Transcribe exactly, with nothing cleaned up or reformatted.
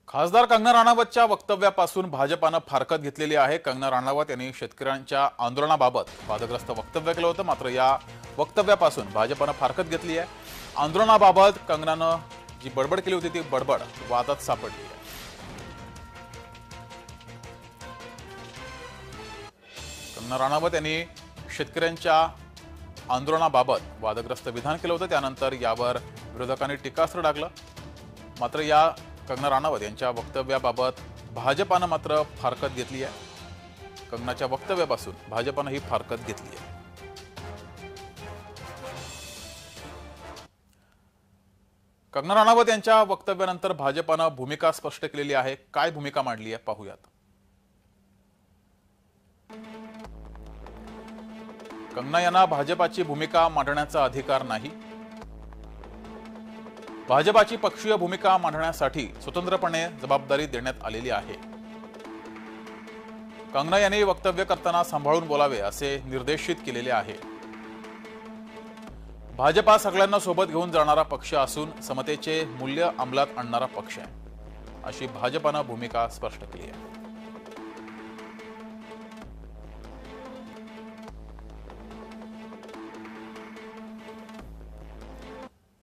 खासदार कंगना राणावतच्या वक्तव्यापासून भाजपानं फारकत घेतलेली आहे। कंगना राणावत यांनी शेतकऱ्यांच्या आंदोलनाबाबत वादग्रस्त वक्तव्य केलं होतं, मात्र या वक्तव्यापासून भाजपानं फारकत घेतली आहे। आंदोलनाबाबत कंगनानं जी बडबड केली होती ती बडबड वादात सापडली आहे। कंगना राणावत यांनी शेतकऱ्यांच्या आंदोलनाबाबत वादग्रस्त विधान केलं होतं, त्यानंतर यावर विरोधकांनी टीकास्त्र डागलं। मात्र या कंगना राणावत यांच्या वक्तव्याबाबत भाजपानं मात्र फारकत घेतली आहे। कंगनाच्या वक्तव्यापासून भाजपानं ही फारकत घेतली आहे। कंगना राणावत यांच्या वक्तव्यानंतर भाजपानं भूमिका स्पष्ट केलेली आहे। काय भूमिका मांडली आहे पाहूयात। कंगना यांना भाजपाची भूमिका मांडण्याचा अधिकार नाही। भाजपाची पक्षीय भूमिका मांडण्यासाठी स्वतंत्रपणे जबाबदारी देण्यात आलेली आहे। कंगना यांनी वक्तव्य करताना सांभाळून बोलावे असे निर्देशित केलेले आहे। भाजपा सगळ्यांना सोबत घेऊन जाणारा पक्ष असून समतेचे मूल्य अंमलात आणणारा पक्ष आहे, अशी भाजपानं भूमिका स्पष्ट केली आहे।